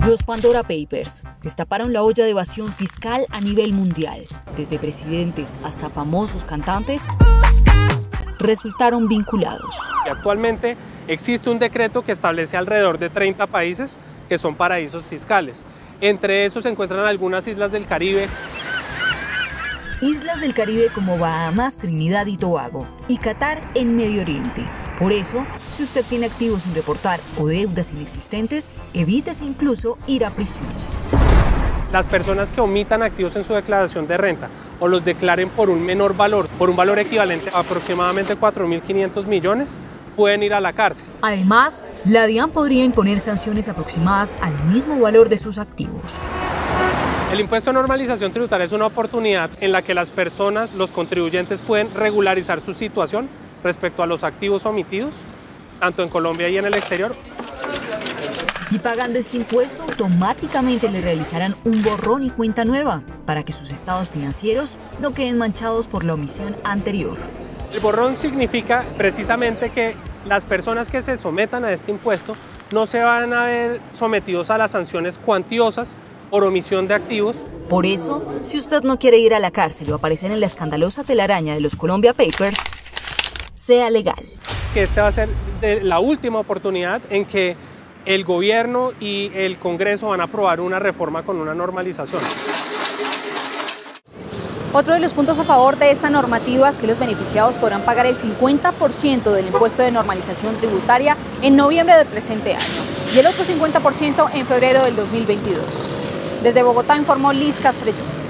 Los Pandora Papers destaparon la olla de evasión fiscal a nivel mundial. Desde presidentes hasta famosos cantantes resultaron vinculados. Actualmente existe un decreto que establece alrededor de 30 países que son paraísos fiscales. Entre esos se encuentran algunas islas del Caribe. Islas del Caribe como Bahamas, Trinidad y Tobago y Qatar en Medio Oriente. Por eso, si usted tiene activos sin reportar o deudas inexistentes, evítese incluso ir a prisión. Las personas que omitan activos en su declaración de renta o los declaren por un menor valor, por un valor equivalente a aproximadamente 4.500 millones, pueden ir a la cárcel. Además, la DIAN podría imponer sanciones aproximadas al mismo valor de sus activos. El impuesto de normalización tributaria es una oportunidad en la que las personas, los contribuyentes, pueden regularizar su situación respecto a los activos omitidos, tanto en Colombia y en el exterior. Y pagando este impuesto, automáticamente le realizarán un borrón y cuenta nueva para que sus estados financieros no queden manchados por la omisión anterior. El borrón significa precisamente que las personas que se sometan a este impuesto no se van a ver sometidos a las sanciones cuantiosas por omisión de activos. Por eso, si usted no quiere ir a la cárcel o aparecer en la escandalosa telaraña de los Colombia Papers, sea legal. Que esta va a ser la última oportunidad en que el gobierno y el Congreso van a aprobar una reforma con una normalización. Otro de los puntos a favor de esta normativa es que los beneficiados podrán pagar el 50% del impuesto de normalización tributaria en noviembre del presente año y el otro 50% en febrero del 2022. Desde Bogotá informó Liz Castrellón.